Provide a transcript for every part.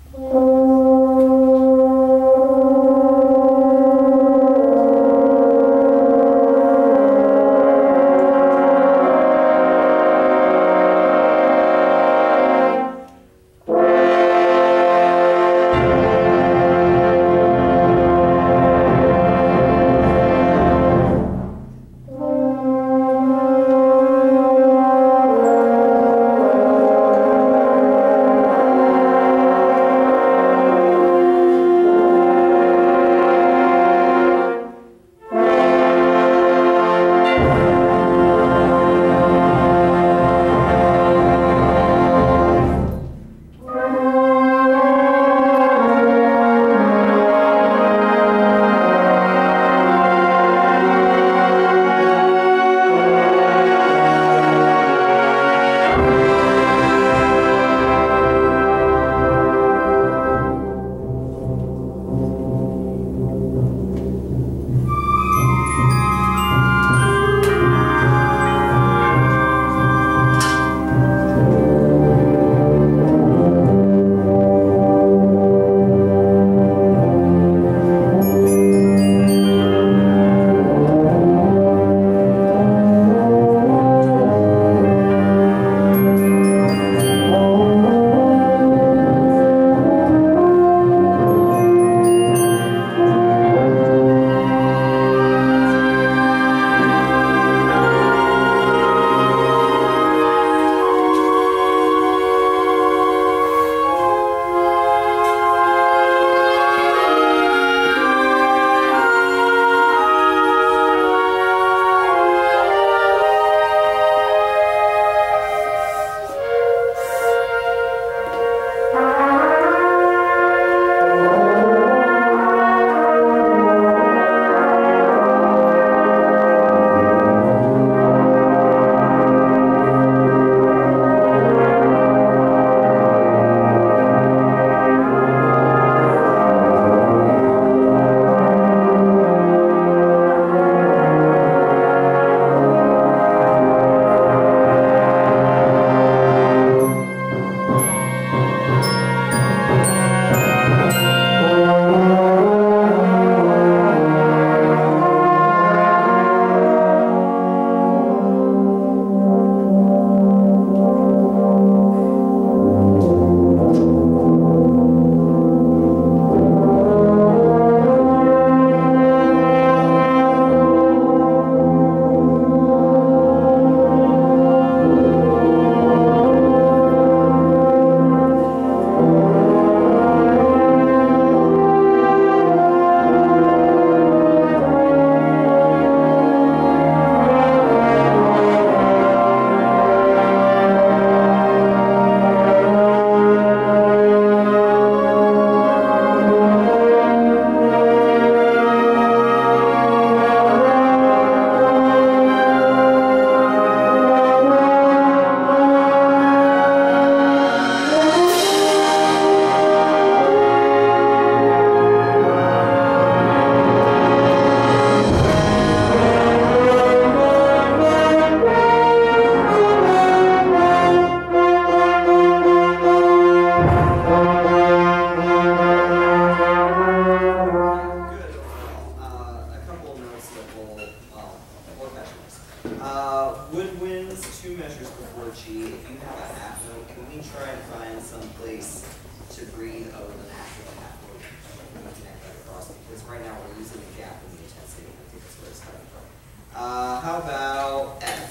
How about F?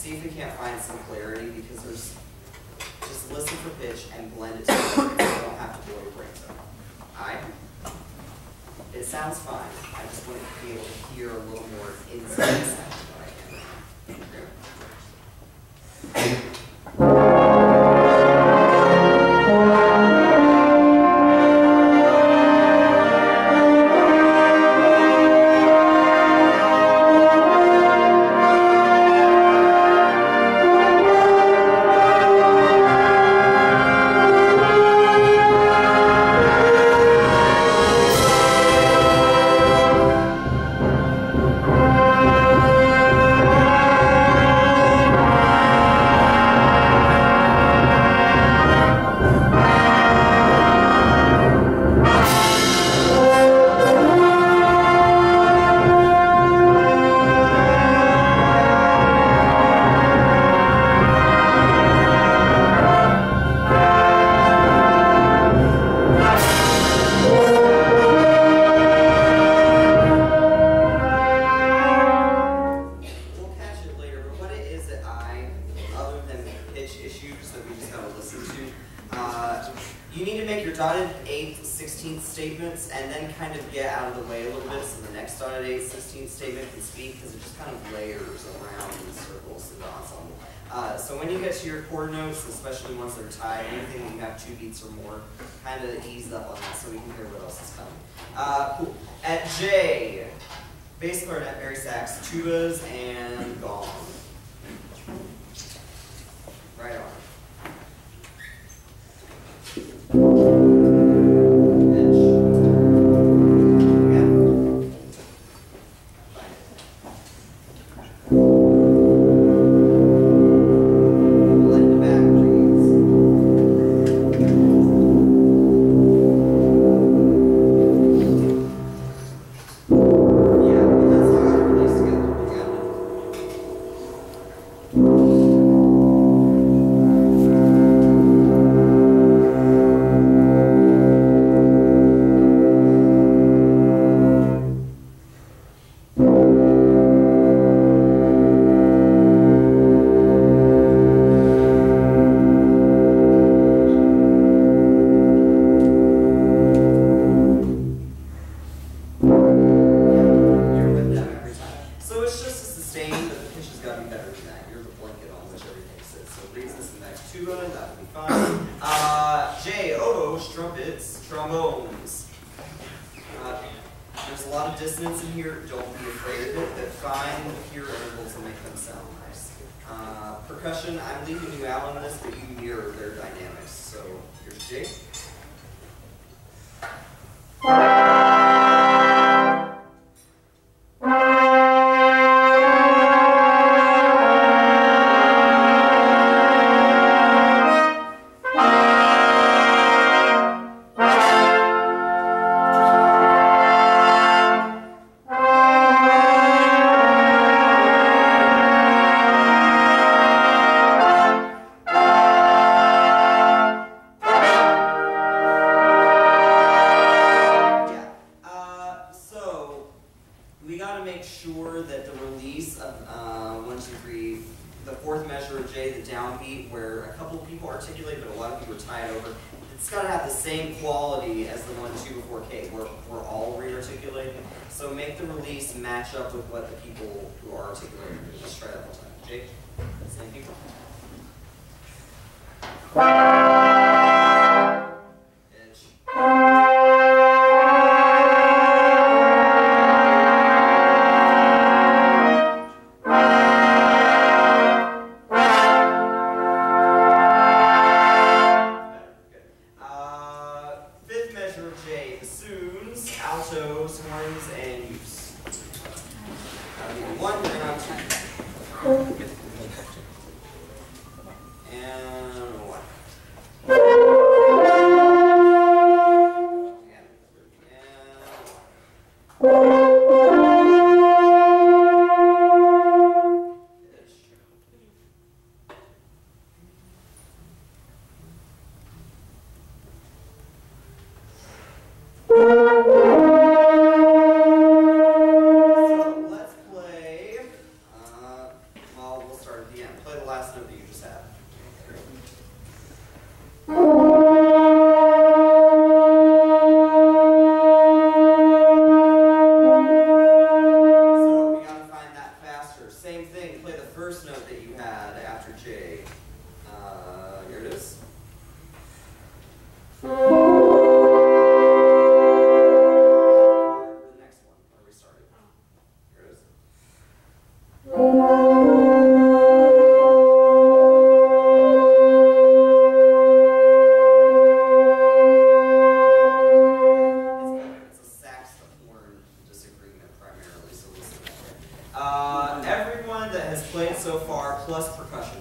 see if we can't find some clarity, because there's, just listen for pitch and blend it together. You don't have to blow your brains out. Alright? It sounds fine. I just want to be able to hear a little more inside sound than I can. You need to make your dotted 8th, 16th statements and then kind of get out of the way a little bit so the next dotted 8th, 16th statement can speak, because it just kind of layers around and circles the ensemble. So when you get to your chord notes, especially once they're tied, anything that you have 2 beats or more, kind of ease up on that so we can hear what else is coming. Cool. At J, bass clarinet, bari sax, tubas, and gong. Right on. J, oboes, trumpets, trombones. There's a lot of dissonance in here. Don't be afraid of it, but find the pure intervals and make them sound nice. Percussion, I'm leaving you out on this, but you mirror their dynamics. So here's J. We got to make sure that the release of 1, 2, 3, the 4th measure of J, the downbeat, where a couple of people articulate, but a lot of people are tied over, it's got to have the same quality as the 1, 2 before K, where we're all re-articulating. So make the release match up with what the people who are articulating do. Let's try that one time. J, same people. J, bassoons, altos, horns, and youths. One, then on 2. And 1. So let's play, well, we'll start at the end. Everyone that has played so far, plus percussion.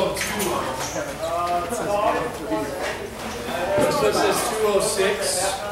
This says 206.